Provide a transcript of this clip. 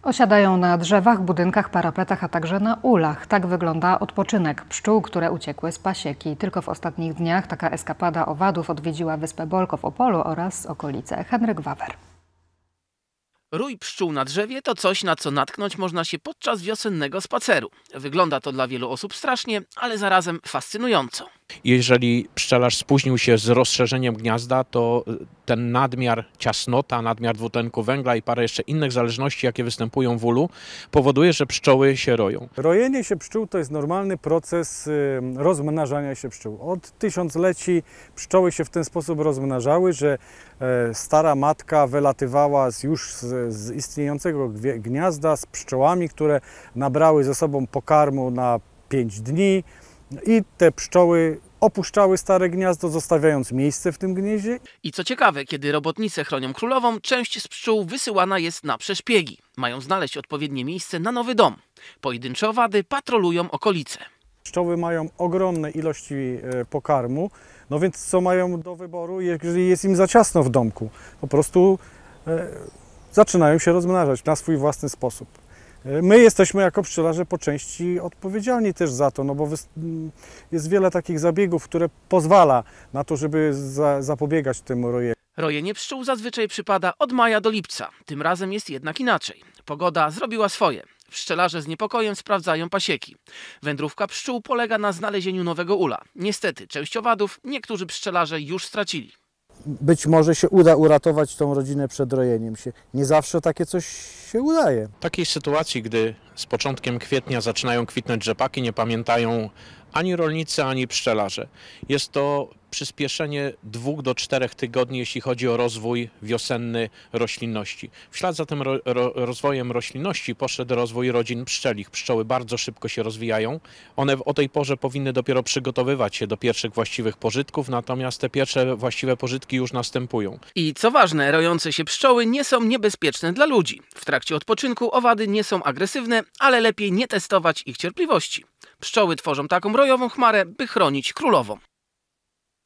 Osiadają na drzewach, budynkach, parapetach, a także na ulach. Tak wygląda odpoczynek pszczół, które uciekły z pasieki. Tylko w ostatnich dniach taka eskapada owadów odwiedziła wyspę Bolko w Opolu oraz okolice. Henryk Wawer. Rój pszczół na drzewie to coś, na co natknąć można się podczas wiosennego spaceru. Wygląda to dla wielu osób strasznie, ale zarazem fascynująco. Jeżeli pszczelarz spóźnił się z rozszerzeniem gniazda, to ten nadmiar, ciasnota, nadmiar dwutlenku węgla i parę jeszcze innych zależności, jakie występują w ulu, powoduje, że pszczoły się roją. Rojenie się pszczół to jest normalny proces rozmnażania się pszczół. Od tysiącleci pszczoły się w ten sposób rozmnażały, że stara matka wylatywała już z istniejącego gniazda z pszczołami, które nabrały ze sobą pokarmu na 5 dni. I te pszczoły opuszczały stare gniazdo, zostawiając miejsce w tym gnieździe. I co ciekawe, kiedy robotnice chronią królową, część z pszczół wysyłana jest na przeszpiegi. Mają znaleźć odpowiednie miejsce na nowy dom. Pojedyncze owady patrolują okolice. Pszczoły mają ogromne ilości pokarmu, no więc co mają do wyboru, jeżeli jest im za ciasno w domku? Po prostu zaczynają się rozmnażać na swój własny sposób. My jesteśmy jako pszczelarze po części odpowiedzialni też za to, no bo jest wiele takich zabiegów, które pozwala na to, żeby zapobiegać temu rojeniu. Rojenie pszczół zazwyczaj przypada od maja do lipca. Tym razem jest jednak inaczej. Pogoda zrobiła swoje. Pszczelarze z niepokojem sprawdzają pasieki. Wędrówka pszczół polega na znalezieniu nowego ula. Niestety, część owadów niektórzy pszczelarze już stracili. Być może się uda uratować tą rodzinę przed rojeniem się. Nie zawsze takie coś się udaje. W takiej sytuacji, gdy z początkiem kwietnia zaczynają kwitnąć rzepaki, nie pamiętają ani rolnicy, ani pszczelarze. Jest to przyspieszenie 2 do 4 tygodni, jeśli chodzi o rozwój wiosenny roślinności. W ślad za tym rozwojem roślinności poszedł rozwój rodzin pszczelich. Pszczoły bardzo szybko się rozwijają. One o tej porze powinny dopiero przygotowywać się do pierwszych właściwych pożytków, natomiast te pierwsze właściwe pożytki już następują. I co ważne, rojące się pszczoły nie są niebezpieczne dla ludzi. W trakcie odpoczynku owady nie są agresywne, ale lepiej nie testować ich cierpliwości. Pszczoły tworzą taką rojową chmarę, by chronić królową.